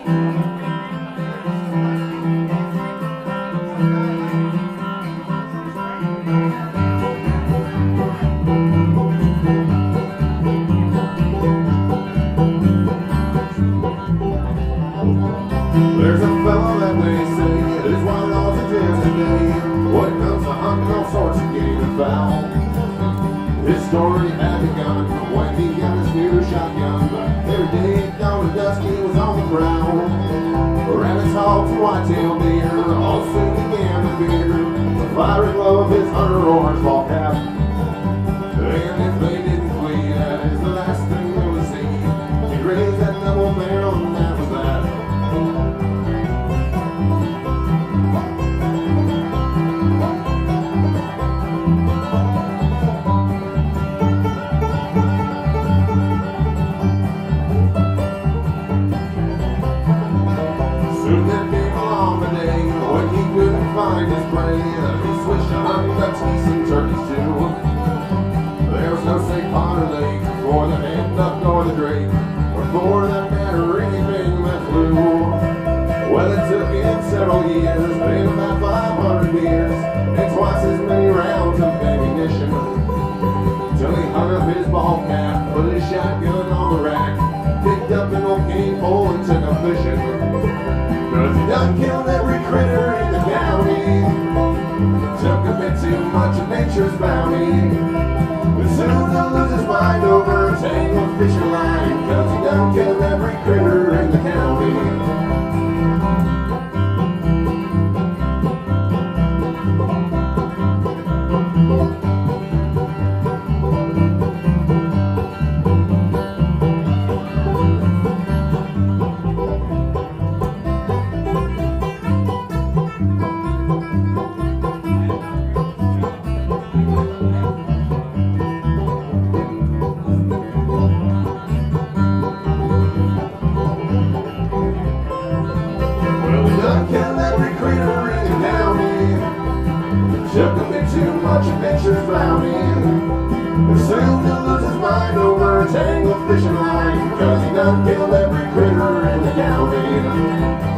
There's a fellow that they say is one of those that is today. When it comes to hunting all sorts of game and fowl, his story had begun when he got his new shotgun. Every day at dawn and dusk he was on the prowl. Rabbits, hogs, and whitetail deer all soon began to fear the fiery glow of his hunter orange ball cap. And if they didn't flee, that is the last thing they would see. He raised that double barrel and that was that. Soon there came along the day when he couldn't find his prey. He switched to hunting ducks and turkeys too. There was no safe pond or lake for the hen duck or the drake, or for that matter anything that flew. Well, it took him several years, been about 500 years, and twice as many rounds of ammunition, till he hung up his ball cap, put his shotgun on the rack, picked up an old cane pole and took up fishing. 'Cause he done killed every critter in the county, took a bit too much of nature's bounty. But soon he'll lose his mind over a tangled fishing line, 'cause he done killed every critter in the county. Killed every critter in the county, took a bit too much of nature's bounty. And soon he'll lose his mind over a tangled fishing line, 'cause he done killed every critter in the county.